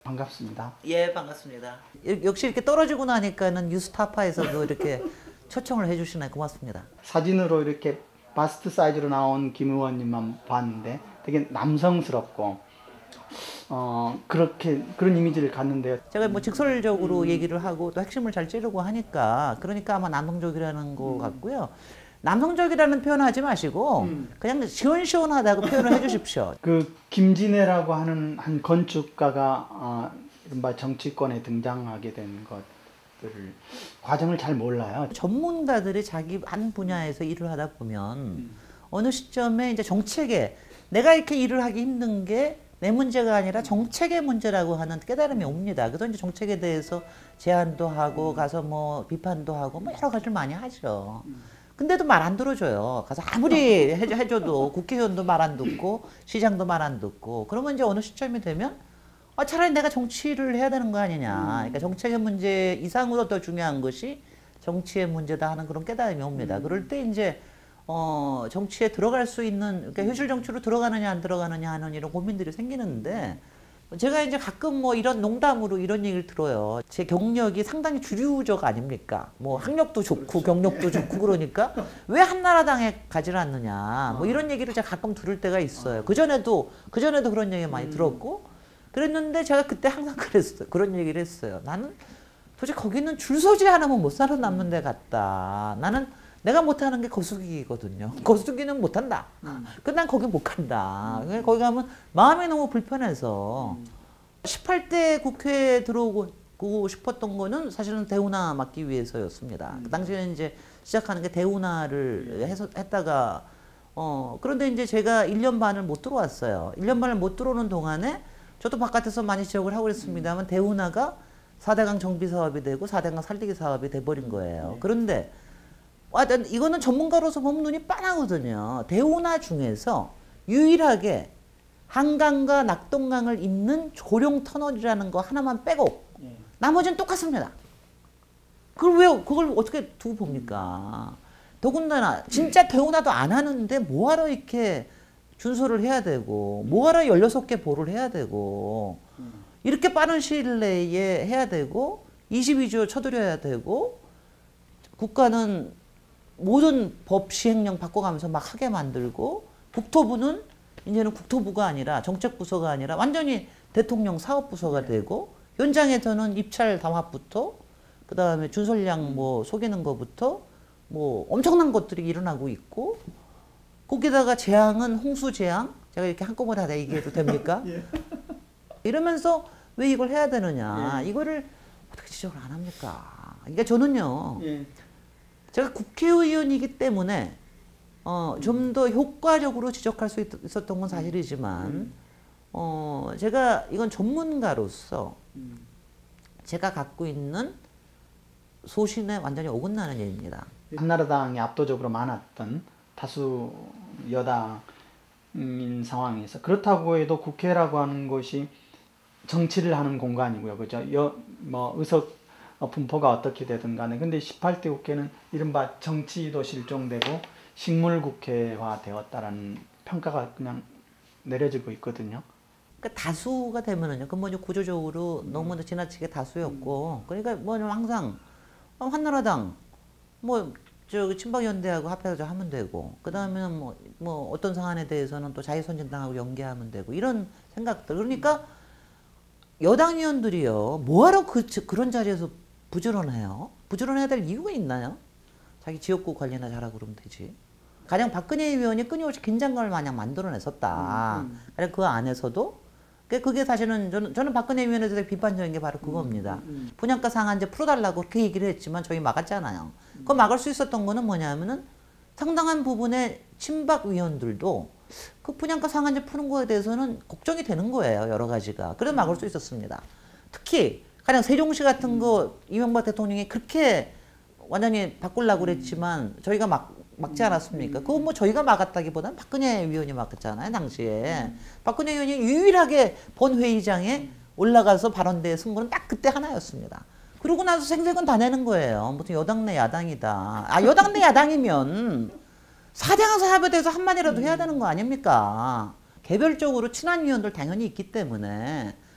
반갑습니다. 예, 반갑습니다. 역시 이렇게 떨어지고 나니까는 뉴스타파에서도 이렇게 초청을 해주시네. 고맙습니다. 사진으로 이렇게 바스트 사이즈로 나온 김 의원님만 봤는데 되게 남성스럽고 그런 이미지를 갖는데요. 제가 뭐 직설적으로 얘기를 하고 또 핵심을 잘 찌르고 하니까 그러니까 아마 남성적이라는 거 같고요. 남성적이라는 표현을 하지 마시고 그냥 시원시원하다고 표현을 해주십시오. 그 김진애라고 하는 한 건축가가 이른바 정치권에 등장하게 된 것들을 과정을 잘 몰라요. 전문가들이 자기 한 분야에서 일을 하다 보면 어느 시점에 이제 정책에 내가 이렇게 일을 하기 힘든 게 내 문제가 아니라 정책의 문제라고 하는 깨달음이 옵니다. 그래서 이제 정책에 대해서 제안도 하고 가서 뭐 비판도 하고 뭐 여러 가지를 많이 하죠. 근데도 말 안 들어줘요. 가서 아무리 해줘도 국회의원도 말 안 듣고 시장도 말 안 듣고 그러면 이제 어느 시점이 되면 차라리 내가 정치를 해야 되는 거 아니냐. 그러니까 정책의 문제 이상으로 더 중요한 것이 정치의 문제다 하는 그런 깨달음이 옵니다. 그럴 때 이제 정치에 들어갈 수 있는, 그러니까 현실 정치로 들어가느냐 안 들어가느냐 하는 이런 고민들이 생기는데 제가 이제 가끔 뭐 이런 농담으로 이런 얘기를 들어요. 제 경력이 상당히 주류적 아닙니까? 뭐 학력도 좋고 경력도 좋고 그러니까 왜 한나라당에 가지 않느냐. 뭐 이런 얘기를 제가 가끔 들을 때가 있어요. 그전에도 그런 얘기 많이 들었고 그랬는데 제가 그때 항상 그랬어요. 그런 얘기를 했어요. 나는 도대체 거기는 줄 서지 않으면 못 살아남는 데 같다. 나는 내가 못하는 게 거수기거든요. 거수기는 못한다. 근데 난 거기 못 간다. 거기 가면 마음이 너무 불편해서 18대 국회에 들어오고 싶었던 거는 사실은 대운하 맡기 위해서였습니다. 그 당시에는 이제 시작하는 게 대운하를 했다가 그런데 이제 제가 1년 반을 못 들어왔어요. 1년 반을 못 들어오는 동안에 저도 바깥에서 많이 지적을 하고 그랬습니다만 대운하가 4대강 정비 사업이 되고 4대강 살리기 사업이 돼버린 거예요. 그런데 이거는 전문가로서 보면 눈이 빤하거든요. 대운하 중에서 유일하게 한강과 낙동강을 잇는 조룡 터널이라는 거 하나만 빼고 나머지는 똑같습니다. 그걸 어떻게 두고 봅니까? 더군다나 진짜 대운하도 안 하는데 뭐하러 이렇게 준수를 해야 되고 뭐하러 16개 보를 해야 되고 이렇게 빠른 시일 내에 해야 되고 22조 쳐들여야 되고 국가는 모든 법 시행령 바꿔가면서 막 하게 만들고 국토부는 이제는 국토부가 아니라 정책부서가 아니라 완전히 대통령 사업부서가 되고 현장에서는 입찰 담합부터 그 다음에 준설량 뭐 속이는 것부터 뭐 엄청난 것들이 일어나고 있고 거기다가 재앙은 홍수 재앙 제가 이렇게 한꺼번에 다 얘기해도 됩니까? 예. 이러면서 왜 이걸 해야 되느냐 이거를 어떻게 지적을 안 합니까? 그러니까 저는요 제가 국회의원이기 때문에 좀 더 효과적으로 지적할 수 있었던 건 사실이지만 제가 이건 전문가로서 제가 갖고 있는 소신에 완전히 어긋나는 얘기입니다. 한나라당이 압도적으로 많았던 다수 여당인 상황에서 그렇다고 해도 국회라고 하는 것이 정치를 하는 공간이고요. 그죠? 뭐 의석 분포가 어떻게 되든 간에 근데 18대 국회는 이른바 정치도 실종되고 식물국회화 되었다라는 평가가 그냥 내려지고 있거든요. 그러니까 다수가 되면은요, 그 뭐죠 구조적으로 너무 지나치게 다수였고, 그러니까 뭐 항상 한나라당 뭐 저 친박연대하고 합해서 하면 되고, 그 다음에는 뭐 어떤 사안에 대해서는 또 자유선진당하고 연계하면 되고 이런 생각들. 그러니까 여당 의원들이요, 뭐하러 그런 자리에서 부지런해요? 부지런해야 될 이유가 있나요? 자기 지역구 관리나 잘하고 그러면 되지. 가령 박근혜 의원이 끊임없이 긴장감을 마냥 만들어냈었다. 가령 그 안에서도 그게 사실은 저는 박근혜 의원에 대해서 비판적인 게 바로 그겁니다. 분양가 상한제 풀어달라고 그렇게 얘기를 했지만 저희 막았잖아요. 그거 막을 수 있었던 거는 뭐냐면은 상당한 부분의 친박 의원들도 그 분양가 상한제 푸는 거에 대해서는 걱정이 되는 거예요. 여러 가지가. 그래서 막을 수 있었습니다. 특히 가령 세종시 같은 거 이명박 대통령이 그렇게 완전히 바꾸려고 그랬지만 저희가 막지 않았습니까? 그거 뭐 저희가 막았다기보다는 박근혜 의원이 막았잖아요, 당시에. 박근혜 의원이 유일하게 본회의장에 올라가서 발언대에 쓴 거는 딱 그때 하나였습니다. 그러고 나서 생색은 다 내는 거예요. 무슨 여당 내 야당이다. 여당 내 야당이면 4대강 사업에 대해서 한마디라도 해야 되는 거 아닙니까? 개별적으로 친한 의원들 당연히 있기 때문에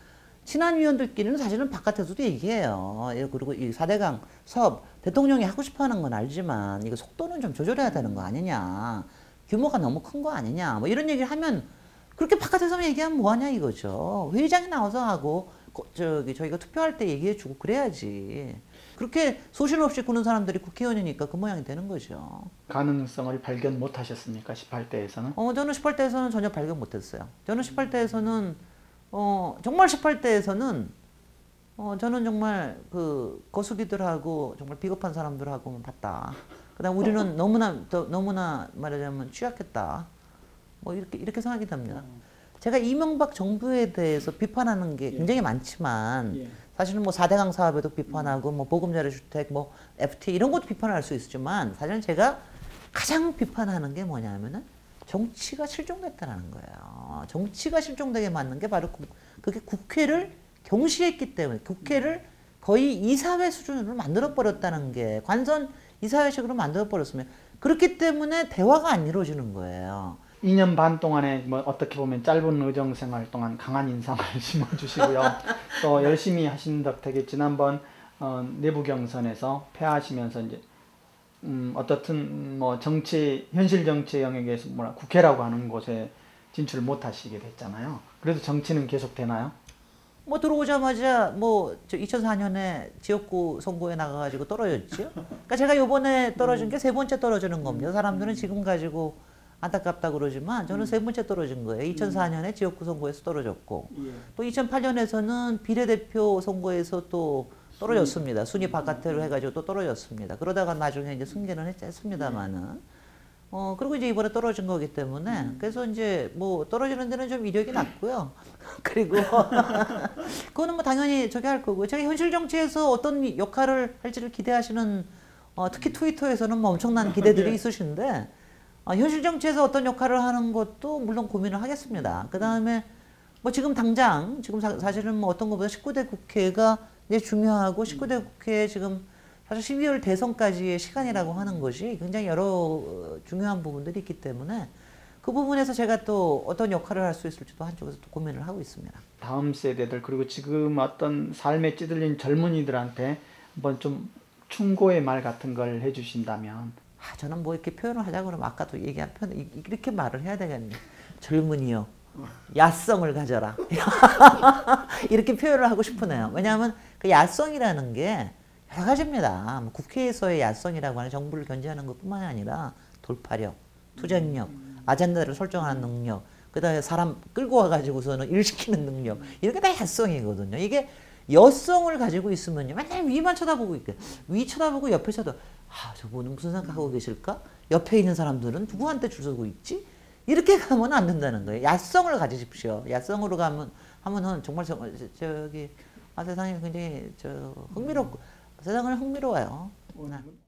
친한 위원들끼리는 사실은 바깥에서도 얘기해요. 예, 그리고 이 4대강 사업 대통령이 하고 싶어 하는 건 알지만 이거 속도는 좀 조절해야 되는 거 아니냐. 규모가 너무 큰 거 아니냐. 뭐 이런 얘기를 하면 그렇게 바깥에서만 얘기하면 뭐하냐 이거죠. 회의장에 나와서 하고 저희가 투표할 때 얘기해주고 그래야지. 그렇게 소신 없이 구는 사람들이 국회의원이니까 그 모양이 되는 거죠. 가능성을 발견 못 하셨습니까? 18대에서는? 저는 18대에서는 전혀 발견 못했어요. 저는 18대에서는 정말 18대에서는 저는 정말 그 거수기들하고 정말 비겁한 사람들하고만 봤다. 그다음 우리는 너무나 말하자면 취약했다. 뭐 이렇게 생각이 됩니다. 제가 이명박 정부에 대해서 비판하는 게 굉장히 많지만 사실은 뭐 4대강 사업에도 비판하고 뭐 보금자리 주택, 뭐 FTA 이런 것도 비판할 수 있지만 사실은 제가 가장 비판하는 게 뭐냐면은 정치가 실종됐다는 거예요. 정치가 실종되게 만든 게 바로 그게 국회를 경시했기 때문에 국회를 거의 이사회 수준으로 만들어버렸다는 게 관선 이사회식으로 만들어버렸으면 그렇기 때문에 대화가 안 이루어지는 거예요. 2년 반 동안에 뭐 어떻게 보면 짧은 의정생활 동안 강한 인상을 심어주시고요. 또 열심히 하신 덕택에 지난번 내부 경선에서 패하시면서 이제 어떻든 뭐 현실 정치 영역에서 국회라고 하는 곳에 진출 못하시게 됐잖아요. 그래도 정치는 계속 되나요? 뭐 들어오자마자 뭐 2004년에 지역구 선거에 나가가지고 떨어졌죠. 그러니까 제가 요번에 떨어진 게 세 번째 떨어지는 겁니다. 사람들은 지금 가지고 안타깝다 그러지만 저는 세 번째 떨어진 거예요. 2004년에 지역구 선거에서 떨어졌고 또 2008년에서는 비례대표 선거에서 또 떨어졌습니다. 순위 바깥으로 해가지고 또 떨어졌습니다. 그러다가 나중에 이제 승계는 했습니다만은. 그리고 이제 이번에 떨어진 거기 때문에, 그래서 이제 뭐 떨어지는 데는 좀 이력이 났고요. 그리고, 그거는 뭐 당연히 저기 할 거고, 제가 현실 정치에서 어떤 역할을 할지를 기대하시는, 특히 트위터에서는 뭐 엄청난 기대들이 있으신데, 현실 정치에서 어떤 역할을 하는 것도 물론 고민을 하겠습니다. 그 다음에 뭐 지금 당장, 지금 사실은 뭐 어떤 것보다 19대 국회가 이제 중요하고 19대 국회에 지금 사실 12월 대선까지의 시간이라고 하는 것이 굉장히 여러 중요한 부분들이 있기 때문에 그 부분에서 제가 또 어떤 역할을 할 수 있을지도 한쪽에서 또 고민을 하고 있습니다. 다음 세대들 그리고 지금 어떤 삶에 찌들린 젊은이들한테 한번 좀 충고의 말 같은 걸 해주신다면? 저는 뭐 이렇게 표현을 하자고 그러면 아까도 얘기한 표현 이렇게 말을 해야 되겠네. 젊은이요. 야성을 가져라. 이렇게 표현을 하고 싶으네요. 왜냐하면 그 야성이라는 게 여러 가지입니다. 국회에서의 야성이라고 하는 정부를 견제하는 것뿐만이 아니라 돌파력, 투쟁력, 아젠다를 설정하는 능력, 그 다음에 사람 끌고 와가지고서는 일시키는 능력, 이렇게 다 야성이거든요. 이게 여성을 가지고 있으면요. 맨날 위만 쳐다보고 있게. 위 쳐다보고 옆에 저분은 무슨 생각하고 계실까? 옆에 있는 사람들은 누구한테 줄 서고 있지? 이렇게 가면 안 된다는 거예요. 야성을 가지십시오. 야성으로 하면은 정말 세상이 굉장히 흥미롭고 세상은 흥미로워요.